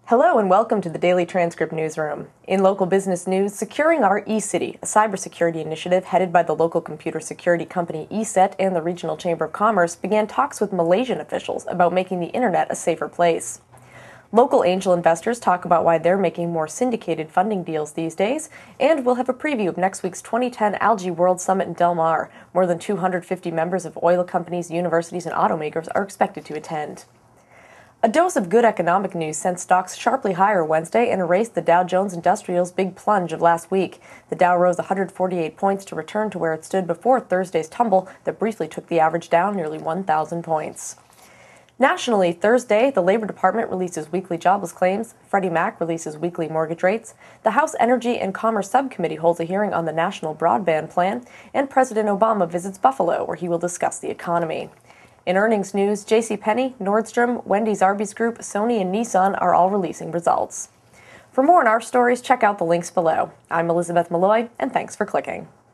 Hello and welcome to the Daily Transcript Newsroom. In local business news, Securing Our eCity, a cybersecurity initiative headed by the local computer security company ESET and the Regional Chamber of Commerce, began talks with Malaysian officials about making the internet a safer place. Local angel investors talk about why they're making more syndicated funding deals these days, and we'll have a preview of next week's 2010 Algae World Summit in Del Mar. More than 250 members of oil companies, universities, and automakers are expected to attend. A dose of good economic news sent stocks sharply higher Wednesday and erased the Dow Jones Industrial's big plunge of last week. The Dow rose 148 points to return to where it stood before Thursday's tumble that briefly took the average down nearly 1,000 points. Nationally, Thursday, the Labor Department releases weekly jobless claims, Freddie Mac releases weekly mortgage rates, the House Energy and Commerce Subcommittee holds a hearing on the National Broadband Plan, and President Obama visits Buffalo, where he will discuss the economy. In earnings news, JCPenney, Nordstrom, Wendy's Arby's Group, Sony, and Nissan are all releasing results. For more on our stories, check out the links below. I'm Elizabeth Malloy, and thanks for clicking.